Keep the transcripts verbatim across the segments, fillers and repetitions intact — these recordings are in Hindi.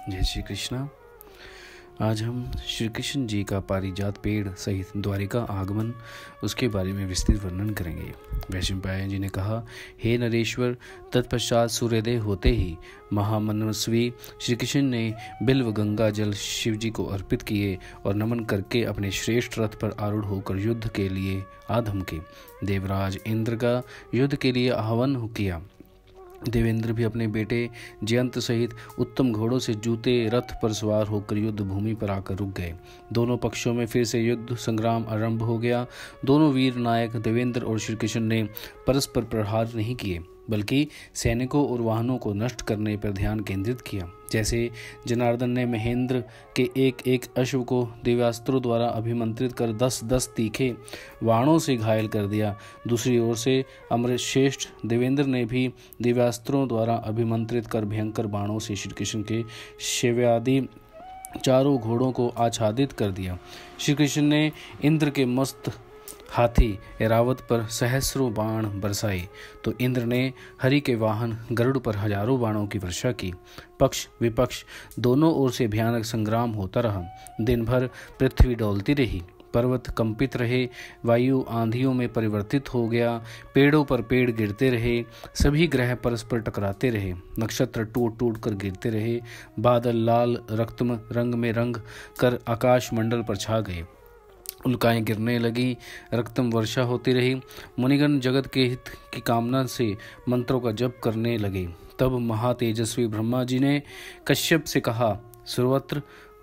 जय श्री कृष्णा। आज हम श्री कृष्ण जी का पारिजात पेड़ सहित द्वारिका आगमन उसके बारे में विस्तृत वर्णन करेंगे। वैशंपायन जी ने कहा, हे नरेश्वर, तत्पश्चात सूर्योदय होते ही महामनस्वी श्री कृष्ण ने बिल्व गंगा जल शिव जी को अर्पित किए और नमन करके अपने श्रेष्ठ रथ पर आरूढ़ होकर युद्ध के लिए आधम के देवराज इंद्र का युद्ध के लिए आह्वान किया। देवेंद्र भी अपने बेटे जयंत सहित उत्तम घोड़ों से जूते रथ पर सवार होकर युद्ध भूमि पर आकर रुक गए। दोनों पक्षों में फिर से युद्ध संग्राम आरंभ हो गया। दोनों वीर नायक देवेंद्र और श्री कृष्ण ने परस्पर प्रहार नहीं किए, बल्कि सैनिकों और वाहनों को नष्ट करने पर ध्यान केंद्रित किया। जैसे जनार्दन ने महेंद्र के एक एक अश्व को दिव्यास्त्रों द्वारा अभिमंत्रित कर दस दस तीखे बाणों से घायल कर दिया, दूसरी ओर से अमरश्रेष्ठ देवेंद्र ने भी दिव्यास्त्रों द्वारा अभिमंत्रित कर भयंकर बाणों से श्री कृष्ण के शैव्यादि चारों घोड़ों को आच्छादित कर दिया। श्री कृष्ण ने इंद्र के मस्त हाथी ऐरावत पर सहस्रों बाण बरसाए तो इंद्र ने हरि के वाहन गरुड़ पर हजारों बाणों की वर्षा की। पक्ष विपक्ष दोनों ओर से भयानक संग्राम होता रहा। दिन भर पृथ्वी डोलती रही, पर्वत कंपित रहे, वायु आंधियों में परिवर्तित हो गया, पेड़ों पर पेड़ गिरते रहे, सभी ग्रह परस्पर टकराते रहे, नक्षत्र टूट टूट कर गिरते रहे, बादल लाल रक्तम रंग में रंग कर आकाश मंडल पर छा गए, उल्काएं गिरने लगी, रक्तम वर्षा होती रही। मुनिगण जगत के हित की कामना से मंत्रों का जप करने लगे। तब महातेजस्वी ब्रह्मा जी ने कश्यप से कहा, सुव्रत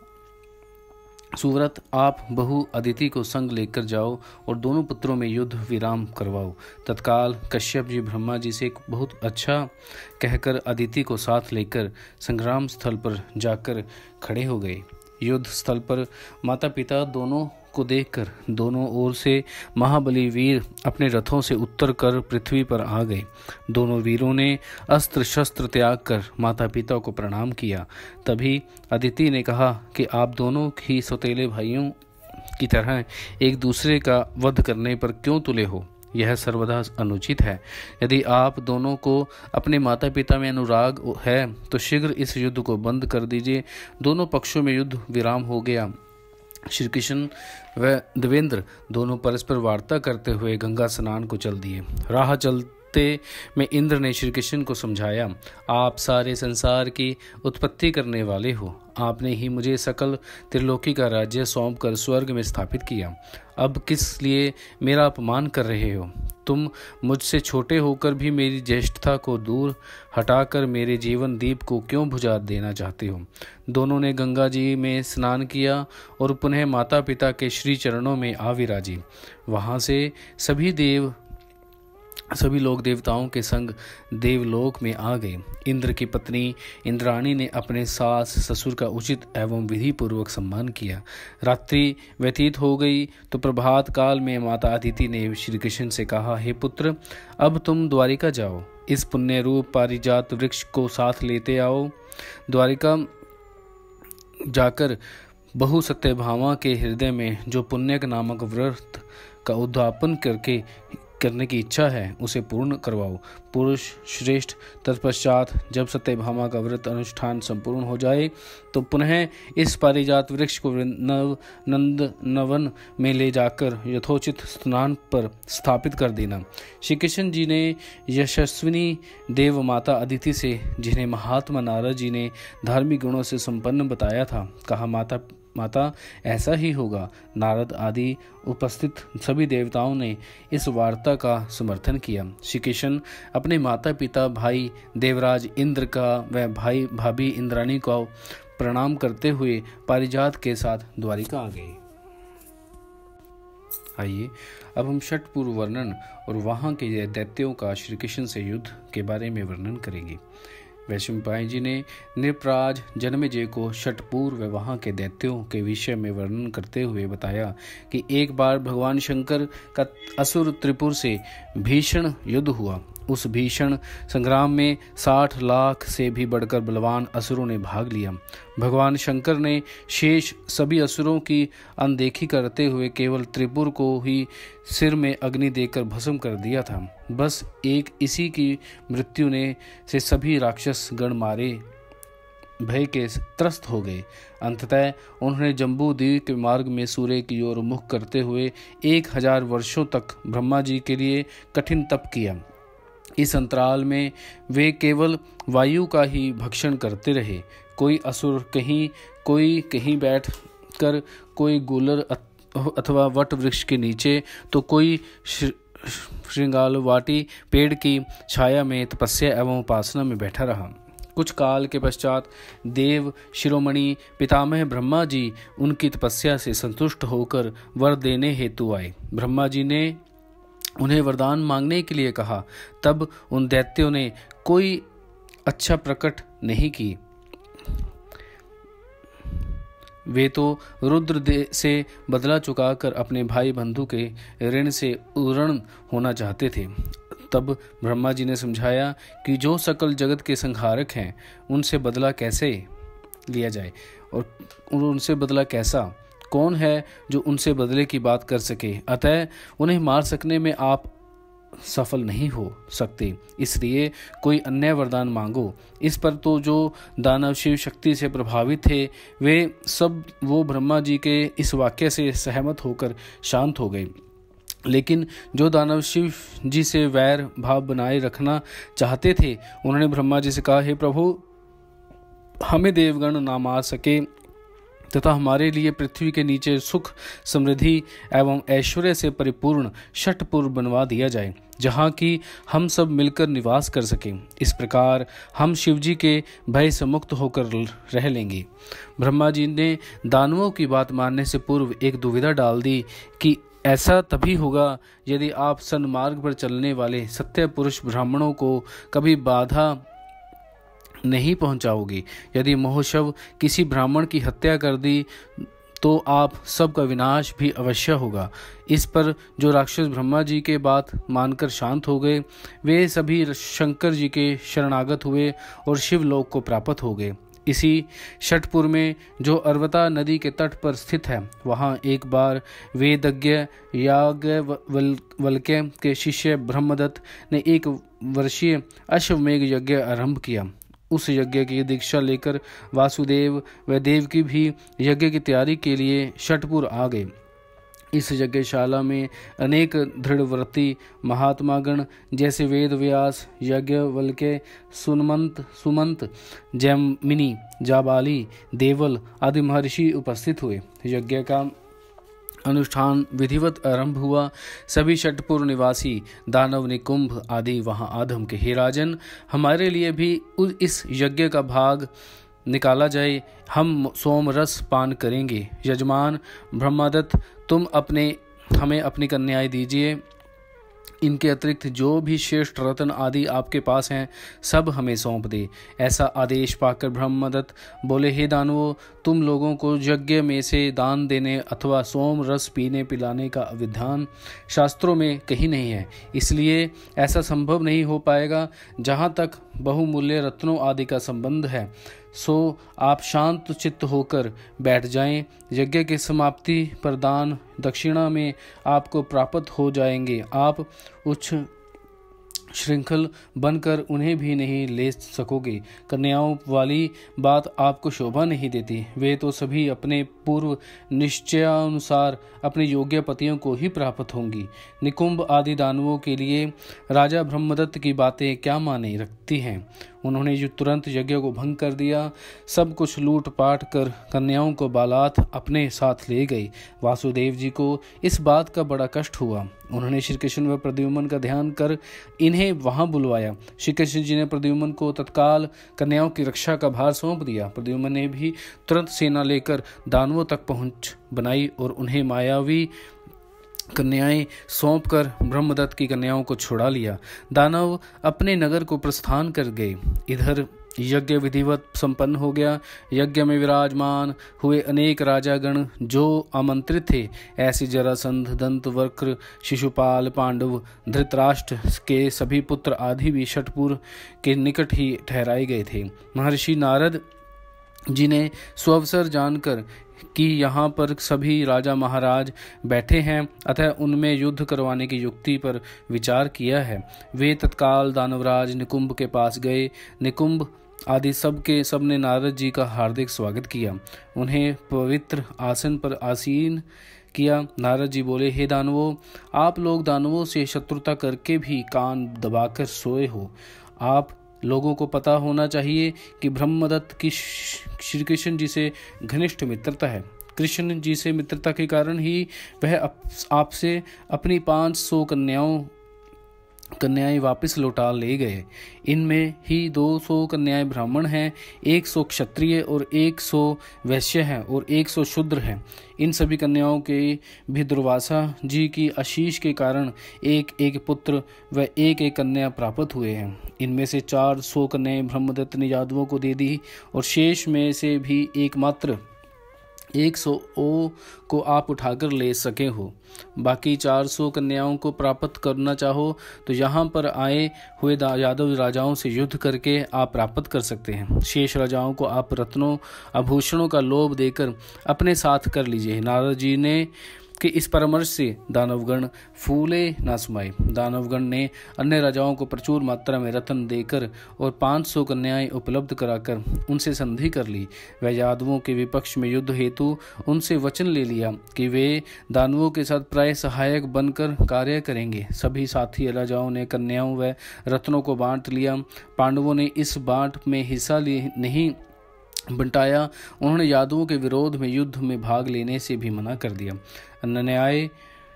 सुव्रत आप बहु अदिति को संग लेकर जाओ और दोनों पुत्रों में युद्ध विराम करवाओ। तत्काल कश्यप जी ब्रह्मा जी से बहुत अच्छा कहकर अदिति को साथ लेकर संग्राम स्थल पर जाकर खड़े हो गए। युद्ध स्थल पर माता पिता दोनों को देखकर दोनों ओर से महाबली वीर अपने रथों से उतर कर पृथ्वी पर आ गए। दोनों वीरों ने अस्त्र शस्त्र त्याग कर माता पिता को प्रणाम किया। तभी अदिति ने कहा कि आप दोनों ही सौतेले भाइयों की तरह एक दूसरे का वध करने पर क्यों तुले हो? यह सर्वदा अनुचित है। यदि आप दोनों को अपने माता पिता में अनुराग है तो शीघ्र इस युद्ध को बंद कर दीजिए। दोनों पक्षों में युद्ध विराम हो गया। श्री कृष्ण व देवेंद्र दोनों परस्पर वार्ता करते हुए गंगा स्नान को चल दिए। राह चलते में इंद्र ने श्री कृष्ण को समझाया, आप सारे संसार की उत्पत्ति करने वाले हो। आपने ही मुझे सकल त्रिलोकी का राज्य सौंप कर स्वर्ग में स्थापित किया। अब किस लिए मेरा अपमान कर रहे हो? तुम मुझसे छोटे होकर भी मेरी ज्येष्ठता को दूर हटाकर मेरे जीवन दीप को क्यों बुझा देना चाहते हो? दोनों ने गंगा जी में स्नान किया और पुनः माता पिता के श्री चरणों में आ विराजी। वहाँ से सभी देव सभी लोग देवताओं के संग देवलोक में आ गए। इंद्र की पत्नी इंद्राणी ने अपने सास ससुर का उचित एवं विधि पूर्वक सम्मान किया। रात्रि व्यतीत हो गई तो प्रभात काल में माता अदिति ने श्री कृष्ण से कहा, हे पुत्र, अब तुम द्वारिका जाओ, इस पुण्य रूप पारिजात वृक्ष को साथ लेते आओ। द्वारिका जाकर बहु सत्यभामा के हृदय में जो पुण्यक नामक व्रत का उद्यापन करके करने की इच्छा है उसे पूर्ण करवाओ। पुरुष श्रेष्ठ तत्पश्चात जब सत्यभामा का व्रत अनुष्ठान संपूर्ण हो जाए तो पुनः इस पारिजात वृक्ष को नव नंद नवन में ले जाकर यथोचित स्नान पर स्थापित कर देना। श्री कृष्ण जी ने यशस्विनी देव माता अदिति से, जिन्हें महात्मा नारद जी ने धार्मिक गुणों से संपन्न बताया था, कहा, माता माता ऐसा ही होगा। नारद आदि उपस्थित सभी देवताओं ने इस वार्ता का समर्थन किया। श्री कृष्ण अपने माता पिता भाई देवराज इंद्र का व भाई भाभी इंद्राणी को प्रणाम करते हुए पारिजात के साथ द्वारिका आ गए। आइए अब हम छठ पूर्व वर्णन और वहाँ के दैत्यों का श्री कृष्ण से युद्ध के बारे में वर्णन करेंगे। वैशंपायन जी ने नृपराज जन्मेजय को षटपूर व वहाँ के दैत्यों के विषय में वर्णन करते हुए बताया कि एक बार भगवान शंकर का असुर त्रिपुर से भीषण युद्ध हुआ। उस भीषण संग्राम में साठ लाख से भी बढ़कर बलवान असुरों ने भाग लिया। भगवान शंकर ने शेष सभी असुरों की अनदेखी करते हुए केवल त्रिपुर को ही सिर में अग्नि देकर भस्म कर दिया था। बस एक इसी की मृत्यु ने से सभी राक्षस गण मारे भय के त्रस्त हो गए। अंततः उन्होंने जम्बू द्वीप के मार्ग में सूर्य की ओर मुख करते हुए एक हजार वर्षों तक ब्रह्मा जी के लिए कठिन तप किया। इस अंतराल में वे केवल वायु का ही भक्षण करते रहे। कोई असुर कहीं, कोई कहीं बैठ कर, कोई गूलर अथवा वट वृक्ष के नीचे, तो कोई श्रृंगालवाटी पेड़ की छाया में तपस्या एवं उपासना में बैठा रहा। कुछ काल के पश्चात देव शिरोमणि पितामह ब्रह्मा जी उनकी तपस्या से संतुष्ट होकर वर देने हेतु आए। ब्रह्मा जी ने उन्हें वरदान मांगने के लिए कहा। तब उन दैत्यों ने कोई अच्छा प्रकट नहीं की। वे तो रुद्र से बदला चुकाकर अपने भाई बंधु के ऋण से उऋण होना चाहते थे। तब ब्रह्मा जी ने समझाया कि जो सकल जगत के संहारक हैं, उनसे बदला कैसे लिया जाए और उनसे बदला कैसा, कौन है जो उनसे बदले की बात कर सके। अतः उन्हें मार सकने में आप सफल नहीं हो सकते, इसलिए कोई अन्य वरदान मांगो। इस पर तो जो दानव शिव शक्ति से प्रभावित थे, वे सब वो ब्रह्मा जी के इस वाक्य से सहमत होकर शांत हो गए। लेकिन जो दानव शिव जी से वैर भाव बनाए रखना चाहते थे, उन्होंने ब्रह्मा जी से कहा, हे प्रभु, हमें देवगण ना मार सके तथा हमारे लिए पृथ्वी के नीचे सुख, समृद्धि एवं ऐश्वर्य से परिपूर्ण षटपुर बनवा दिया जाए, जहाँ की हम सब मिलकर निवास कर सकें। इस प्रकार हम शिवजी के भय से मुक्त होकर रह लेंगे। ब्रह्मा जी ने दानवों की बात मानने से पूर्व एक दुविधा डाल दी कि ऐसा तभी होगा यदि आप सन्मार्ग पर चलने वाले सत्य पुरुष ब्राह्मणों को कभी बाधा नहीं पहुंचाओगे। यदि मोहशव किसी ब्राह्मण की हत्या कर दी तो आप सबका विनाश भी अवश्य होगा। इस पर जो राक्षस ब्रह्मा जी के बात मानकर शांत हो गए, वे सभी शंकर जी के शरणागत हुए और शिवलोक को प्राप्त हो गए। इसी षटपुर में जो अरवता नदी के तट पर स्थित है, वहाँ एक बार वेदज्ञ याज्ञवल्क्य के शिष्य ब्रह्मदत्त ने एक वर्षीय अश्वमेघ यज्ञ आरंभ किया। उस यज्ञ की दीक्षा लेकर वासुदेव व देवकी भी यज्ञ की तैयारी के लिए षटपुर आ गए। इस यज्ञशाला में अनेक दृढ़व्रती महात्मागण जैसे वेद व्यास, याज्ञवल्क्य, सुनमंत सुमंत, जैमिनी, जाबाली, देवल आदि महर्षि उपस्थित हुए। यज्ञ का अनुष्ठान विधिवत आरंभ हुआ। सभी षटपुर निवासी दानव निकुंभ आदि वहां आधम के, हे राजन, हमारे लिए भी इस यज्ञ का भाग निकाला जाए, हम सोम रस पान करेंगे। यजमान ब्रह्मदत्त, तुम अपने हमें अपनी कन्याएं दीजिए। इनके अतिरिक्त जो भी श्रेष्ठ रत्न आदि आपके पास हैं, सब हमें सौंप दे। ऐसा आदेश पाकर ब्रह्मदत्त बोले, हे दानवों, तुम लोगों को यज्ञ में से दान देने अथवा सोम रस पीने पिलाने का विधान शास्त्रों में कहीं नहीं है, इसलिए ऐसा संभव नहीं हो पाएगा। जहाँ तक बहुमूल्य रत्नों आदि का संबंध है, सो आप शांत चित्त होकर बैठ जाएं। यज्ञ की समाप्ति पर दान दक्षिणा में आपको प्राप्त हो जाएंगे। आप उच्च श्रृंखल बनकर उन्हें भी नहीं ले सकोगे। कन्याओं वाली बात आपको शोभा नहीं देती। वे तो सभी अपने पूर्व निश्चयानुसार अपने योग्य पतियों को ही प्राप्त होंगी। निकुंभ आदि दानवों के लिए राजा ब्रह्मदत्त की बातें क्या माने रखती हैं। उन्होंने जो तुरंत यज्ञ को भंग कर दिया, सब कुछ लूट पाट कर कन्याओं को बालात अपने साथ ले गए। वासुदेव जी को इस बात का बड़ा कष्ट हुआ। उन्होंने श्री कृष्ण व प्रद्युम्न का ध्यान कर इन्हें वहां बुलवाया। श्री कृष्ण जी ने प्रद्युम्न को तत्काल कन्याओं की रक्षा का भार सौंप दिया। प्रद्युम्न ने भी तुरंत सेना लेकर दानवों तक पहुंच बनाई और उन्हें मायावी कन्याएं सौंप कर ब्रह्मदत्त की कन्याओं को छुड़ा लिया। दानव अपने नगर को प्रस्थान कर गए। इधर यज्ञ विधिवत संपन्न हो गया। यज्ञ में विराजमान हुए अनेक राजागण जो आमंत्रित थे, ऐसे जरासंध, दंतवक्र, शिशुपाल, पांडव, धृतराष्ट्र के सभी पुत्र आदि भी षटपुर के निकट ही ठहराए गए थे। महर्षि नारद जी ने स्वअवसर जानकर कि यहाँ पर सभी राजा महाराज बैठे हैं, अतः उनमें युद्ध करवाने की युक्ति पर विचार किया है। वे तत्काल दानवराज निकुंभ के पास गए। निकुंभ आदि सब के सब ने नारद जी का हार्दिक स्वागत किया, उन्हें पवित्र आसन पर आसीन किया। नारद जी बोले, हे दानवों, आप लोग दानवों से शत्रुता करके भी कान दबाकर सोए हो। आप लोगों को पता होना चाहिए कि ब्रह्मदत्त की श्री कृष्ण जी से घनिष्ठ मित्रता है। कृष्ण जी से मित्रता के कारण ही वह आपसे अपनी पाँच सौ कन्याओं कन्याएं वापस लौटा ले गए। इनमें ही दो सौ कन्याएं ब्राह्मण हैं, एक सौ क्षत्रिय और एक सौ वैश्य हैं और एक सौ शूद्र हैं। इन सभी कन्याओं के भी दुर्वासा जी की आशीष के कारण एक एक पुत्र व एक एक कन्या प्राप्त हुए हैं। इनमें से चार सौ कन्याएं ब्रह्मदत्त ने यादवों को दे दी और शेष में से भी एकमात्र एक सौ ओ को आप उठाकर ले सके हो। बाकी चार सौ कन्याओं को प्राप्त करना चाहो तो यहाँ पर आए हुए यादव राजाओं से युद्ध करके आप प्राप्त कर सकते हैं। शेष राजाओं को आप रत्नों आभूषणों का लोभ देकर अपने साथ कर लीजिए। नारद जी ने कि इस परामर्श से दानवगण फूले न समाये। दानवगण ने अन्य राजाओं को प्रचुर मात्रा में रत्न देकर और पाँच सौ कन्याएं उपलब्ध कराकर उनसे संधि कर ली। वह यादवों के विपक्ष में युद्ध हेतु उनसे वचन ले लिया कि वे दानवों के साथ प्राय सहायक बनकर कार्य करेंगे। सभी साथी राजाओं ने कन्याओं व रत्नों को बांट लिया। पांडवों ने इस बांट में हिस्सा नहीं बंटाया। उन्होंने यादवों के विरोध में युद्ध में भाग लेने से भी मना कर दिया। अन्याय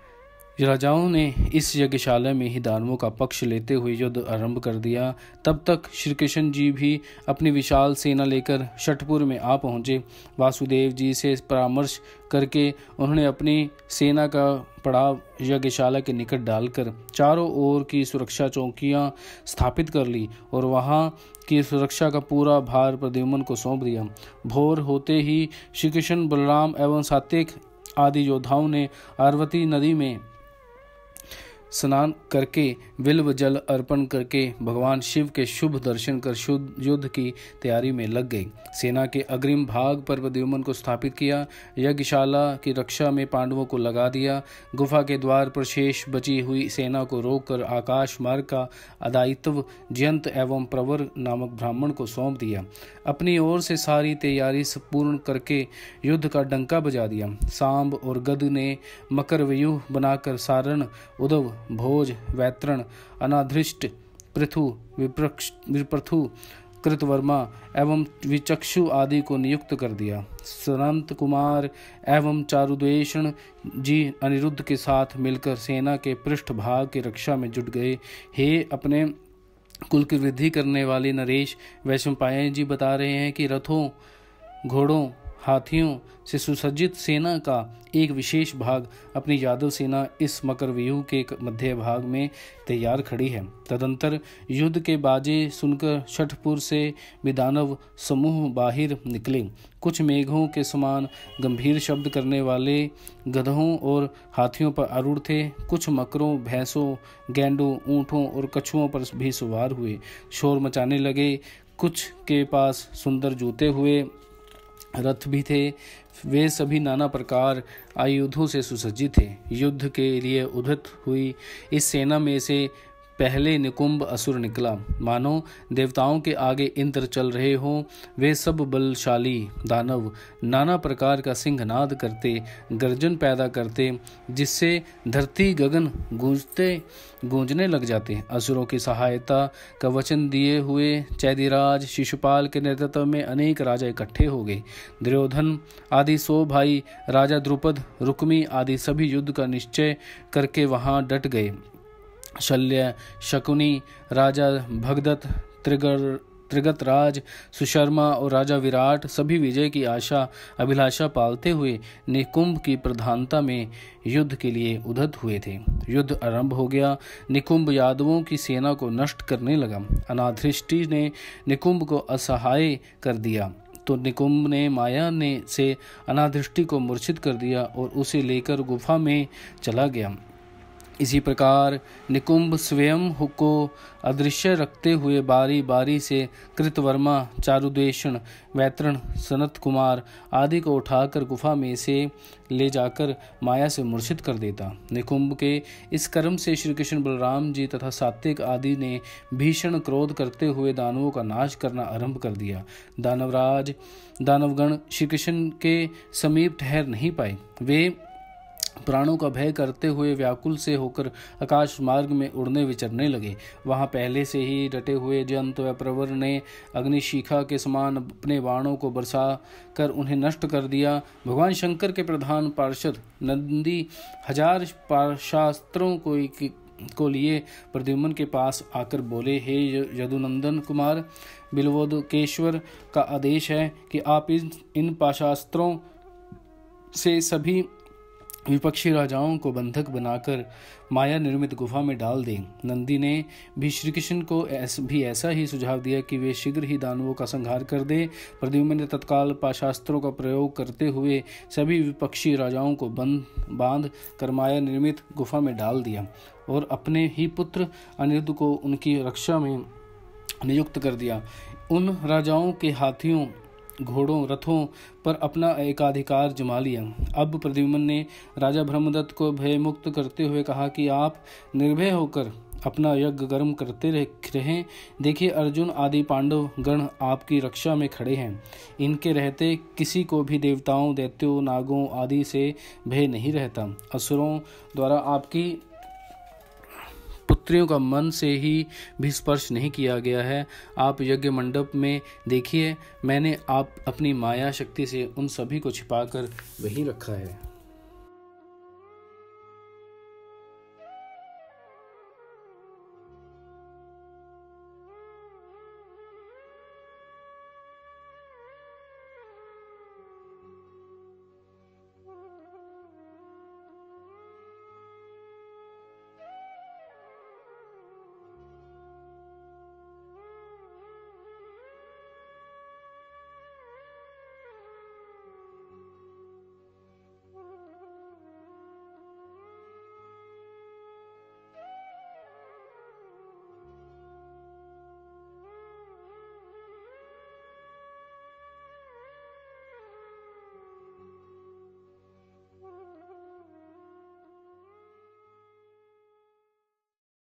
राजाओं ने इस यज्ञशाला में ही दानवों का पक्ष लेते हुए युद्ध आरंभ कर दिया। तब तक श्री कृष्ण जी भी अपनी विशाल सेना लेकर शठपुर में आ पहुँचे। वासुदेव जी से परामर्श करके उन्होंने अपनी सेना का पड़ाव यज्ञशाला के निकट डालकर चारों ओर की सुरक्षा चौकियां स्थापित कर ली और वहां की सुरक्षा का पूरा भार प्रद्युम्न को सौंप दिया। भोर होते ही श्री कृष्ण, बलराम एवं सात्विक आदि योद्धाओं ने अरवती नदी में स्नान करके बिल्व जल अर्पण करके भगवान शिव के शुभ दर्शन कर शुद्ध युद्ध की तैयारी में लग गई। सेना के अग्रिम भाग पर प्रद्युम्न को स्थापित किया। यज्ञशाला की रक्षा में पांडवों को लगा दिया। गुफा के द्वार पर शेष बची हुई सेना को रोककर आकाश मार्ग का दायित्व जयंत एवं प्रवर नामक ब्राह्मण को सौंप दिया। अपनी ओर से सारी तैयारी पूर्ण करके युद्ध का डंका बजा दिया। सांब और गद ने मकर व्यूह बनाकर सारण, उद्धव, भोज, वैतरण, अनाधृष्ट, पृथु, विप्रथु, कृतवर्मा एवं विचक्षु आदि को नियुक्त कर दिया। संत कुमार एवं चारुद्वेषण जी अनिरुद्ध के साथ मिलकर सेना के पृष्ठभाग की रक्षा में जुट गए। हे अपने कुल की वृद्धि करने वाले नरेश, वैशंपायन जी बता रहे हैं कि रथों, घोड़ों, हाथियों से सुसज्जित सेना का एक विशेष भाग अपनी यादव सेना इस मकर व्यूह के मध्य भाग में तैयार खड़ी है। तदंतर युद्ध के बाजे सुनकर शठपुर से भी दानव समूह बाहर निकले। कुछ मेघों के समान गंभीर शब्द करने वाले गधों और हाथियों पर आरूढ़ थे। कुछ मकरों, भैंसों, गैंडों, ऊँटों और कछुओं पर भी सवार हुए शोर मचाने लगे। कुछ के पास सुंदर जूते हुए रथ भी थे। वे सभी नाना प्रकार आयुधों से सुसज्जित थे। युद्ध के लिए उद्यत हुई इस सेना में से पहले निकुंभ असुर निकला, मानो देवताओं के इंद्र इंद्र चल रहे हों। वे सब बलशाली दानव नाना प्रकार का सिंहनाद करते, गर्जन पैदा करते, जिससे धरती गगन गूंजते गूंजने लग जाते। असुरों की सहायता का वचन दिए हुए चैदिराज शिशुपाल के नेतृत्व में अनेक राजा इकट्ठे हो गए। दुर्योधन आदि सौ भाई, राजा द्रुपद, रुक्मी आदि सभी युद्ध का निश्चय करके वहां डट गए। शल्य, शकुनी, राजा भगदत्त, त्रिगर त्रिगतराज, सुशर्मा और राजा विराट सभी विजय की आशा अभिलाषा पालते हुए निकुंभ की प्रधानता में युद्ध के लिए उद्यत हुए थे। युद्ध आरंभ हो गया। निकुंभ यादवों की सेना को नष्ट करने लगा। अनाधृष्टि ने निकुंभ को असहाय कर दिया तो निकुंभ ने माया ने से अनाधृष्टि को मूर्छित कर दिया और उसे लेकर गुफा में चला गया। इसी प्रकार निकुंभ स्वयं को अदृश्य रखते हुए बारी बारी से कृतवर्मा, चारुदेशन, वैतरण, सनत कुमार आदि को उठाकर गुफा में से ले जाकर माया से मूर्छित कर देता। निकुंभ के इस कर्म से श्री कृष्ण, बलराम जी तथा सात्विक आदि ने भीषण क्रोध करते हुए दानवों का नाश करना आरंभ कर दिया। दानवराज दानवगण श्री कृष्ण के समीप ठहर नहीं पाए। वे प्राणों का भय करते हुए व्याकुल से होकर आकाश मार्ग में उड़ने विचरने लगे। वहां पहले से ही डटे हुए जंतु व प्रवर ने अग्निशिखा के समान अपने बाणों को बरसा कर उन्हें नष्ट कर दिया। भगवान शंकर के प्रधान पार्षद नंदी हजार शास्त्रों को को लिए प्रद्युम्न के पास आकर बोले, हे यदुनंदन कुमार, बिल्वोदकेश्वर का आदेश है कि आप इन इन पाशास्त्रों से सभी विपक्षी राजाओं को बंधक बनाकर माया निर्मित गुफा में डाल दें। नंदी ने भी श्री कृष्ण को ऐस, भी ऐसा ही सुझाव दिया कि वे शीघ्र ही दानवों का संहार कर दे। प्रद्युम्न ने तत्काल पाशास्त्रों का प्रयोग करते हुए सभी विपक्षी राजाओं को बंद बांध कर माया निर्मित गुफा में डाल दिया और अपने ही पुत्र अनिरुद्ध को उनकी रक्षा में नियुक्त कर दिया। उन राजाओं के हाथियों, घोड़ों, रथों पर अपना एकाधिकार जमा लिया। अब प्रद्युम्न ने राजा ब्रह्मदत्त को भय मुक्त करते हुए कहा कि आप निर्भय होकर अपना यज्ञ कर्म करते रहें। देखिए, अर्जुन आदि पांडव गण आपकी रक्षा में खड़े हैं। इनके रहते किसी को भी देवताओं, दैत्यों, नागों आदि से भय नहीं रहता। असुरों द्वारा आपकी पुत्रियों का मन से ही भी स्पर्श नहीं किया गया है। आप यज्ञ मंडप में देखिए, मैंने आप अपनी माया शक्ति से उन सभी को छिपाकर वहीं रखा है।